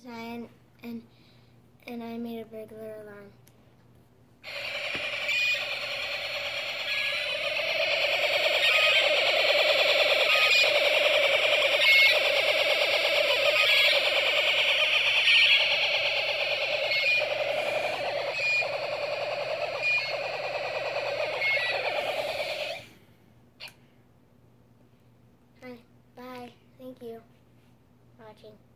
design, and I made a burglar alarm. Bye. Thank you for watching.